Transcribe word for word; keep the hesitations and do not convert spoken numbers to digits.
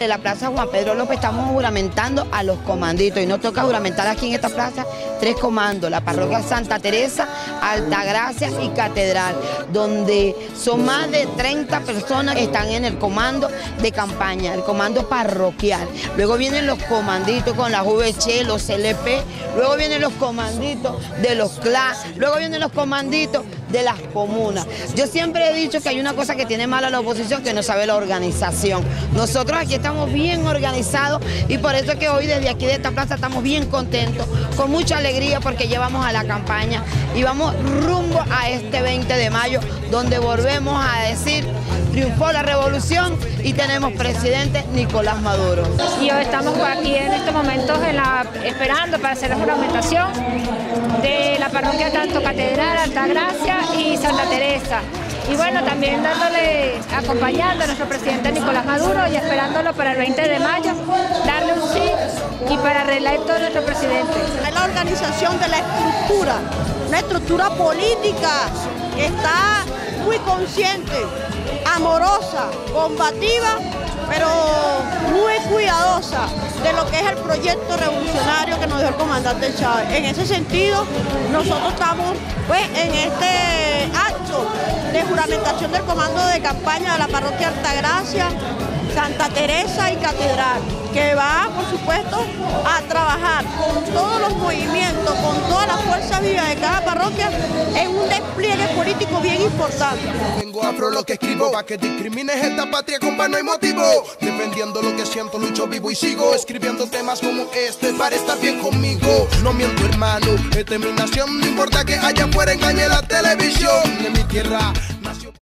de la Plaza Juan Pedro López estamos juramentando a los comanditos y nos toca juramentar aquí en esta plaza tres comandos, la parroquia Santa Teresa, Altagracia y Catedral, donde son más de treinta personas que están en el comando de campaña, el comando parroquial. Luego vienen los comanditos con la V H, los L P, luego vienen los comanditos de los C L A, luego vienen los comanditos de las comunas. Yo siempre he dicho que hay una cosa que tiene mala la oposición, que no sabe la organización. Nosotros aquí estamos bien organizados y por eso es que hoy desde aquí de esta plaza estamos bien contentos, con mucha alegría porque llevamos a la campaña y vamos rumbo a este veinte de mayo, donde volvemos a decir: triunfó la revolución y tenemos presidente Nicolás Maduro. Y hoy estamos aquí en estos momentos en la, esperando para hacer la juramentación de la parroquia tanto Catedral, Altagracia y Santa Teresa. Y bueno, también dándole, acompañando a nuestro presidente Nicolás Maduro y esperándolo para el veinte de mayo, darle un sí y para reelecto a nuestro presidente. Es la organización de la estructura, una estructura política que está muy consciente, amorosa, combativa, pero muy cuidadosa de lo que es el proyecto revolucionario que nos dio el comandante Chávez. En ese sentido, nosotros estamos pues, en este acto de juramentación del comando de campaña de la parroquia Altagracia, Santa Teresa y Catedral, que va, por supuesto, a trabajar con todos los movimientos, con todas las fuerzas vivas de cada parroquia en un despliegue político bien importante. Tengo afro lo que escribo, pa' que discrimines esta patria, compa, no hay motivo. Defendiendo lo que siento, lucho, vivo y sigo, escribiendo temas como este para estar bien conmigo. No miento, hermano, esta es mi nación, no importa que allá afuera engañe la televisión. De mi tierra